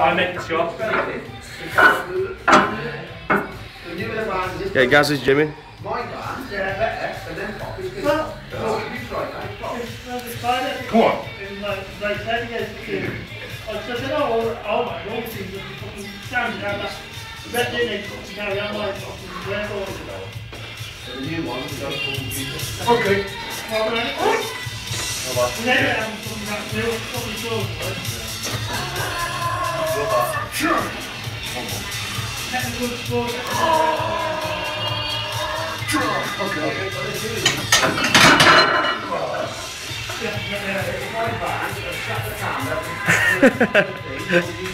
I make the shot. Yeah, Gaz is Jimmy. My van, they're better, and then pop is good. Well, you try that. Come on. I said, oh my God, things are fucking standing out that. Bet they need to carry on my fucking record. So the new one, we don't call computer. Okay. Well, we never have something that new, probably so. Sure. Technical sport. Sure. Okay. Yeah. My van, shut the camera.